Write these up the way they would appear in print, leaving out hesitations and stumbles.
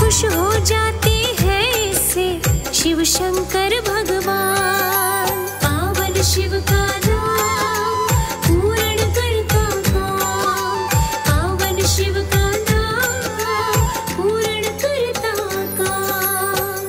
खुश हो जाते हैं इससे शिव शंकर भगवान। पावन शिव का नाम पूर्ण करता काम, पावन शिव का नाम पूर्ण करता काम।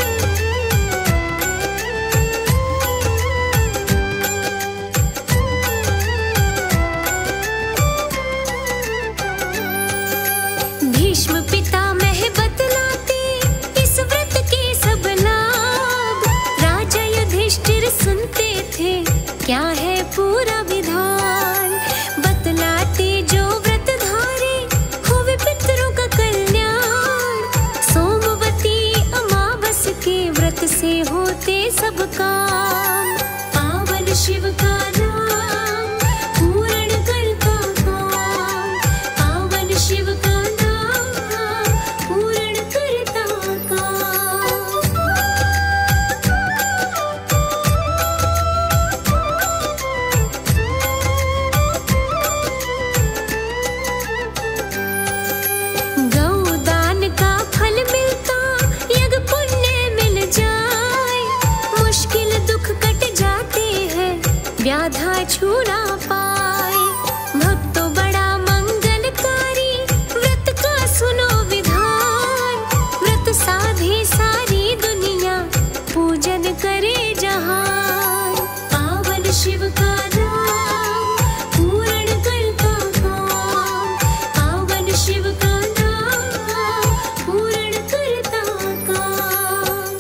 भीष्म पितामह बतलाते इस व्रत के सब लाभ, राजा युधिष्ठिर सुनते थे क्या है पूरा विधान। बतलाते जो व्रत धारे होवे पितरों का कल्याण, सोमवती अमावस के व्रत से होते सब काम। पावन शिव का नाम पूर्ण करता काम, पावन शिव का नाम पूर्ण करता काम। गौदान का फल मिलता, यज्ञ पुण्य मिल जाए, मुश्किल दुख कट जाते हैं, व्याधा छूना पाए। भक्तों बड़ा मंगलकारी व्रत का सुनो विधान, व्रत साधे सारी दुनिया पूजन करे जहान। पावन शिव का नाम पूर्ण करता काम, पावन शिव का नाम पूर्ण करता काम।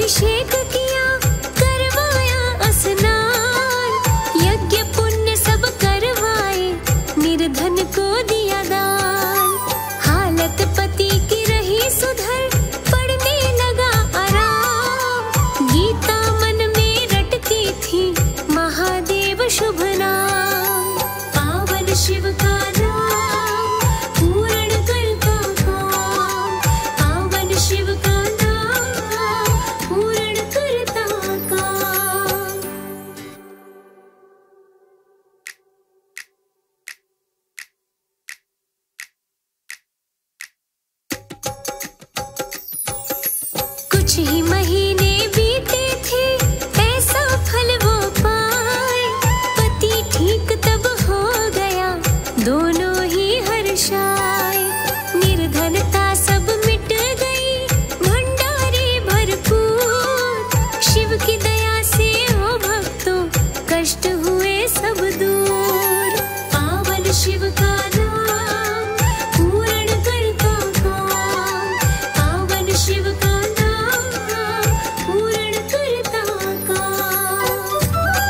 अभिषेक किया करवाया स्नान, यज्ञ पुण्य सब करवाए निर्धन को दिया दान। हालत पति की रही सुधर पड़ने लगा आराम, गीता मन में रटती थी महादेव शुभ नाम। पावन शिव का नाम पूर्ण करता काम, पावन शिव का नाम पूर्ण करता काम। कुछ ही महीने बीते थे ऐसा फल वो पाए, पति ठीक तब हो गया दोनों ही हर्षाए। निर्धनता सब मिट गई भंडारे भरपूर, शिव की दया से हो भक्तों कष्ट हुए सब दूर। पावन शिव का नाम पूर्ण करता काम, पावन शिव का नाम पूर्ण करता काम।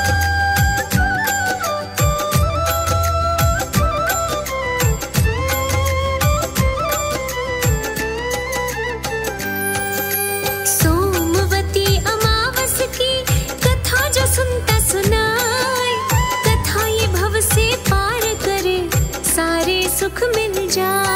सोमवती अमावस की कथा जो सुनता सुनाए, कथा ये भव से पार करे सारे सुख मिल जाए।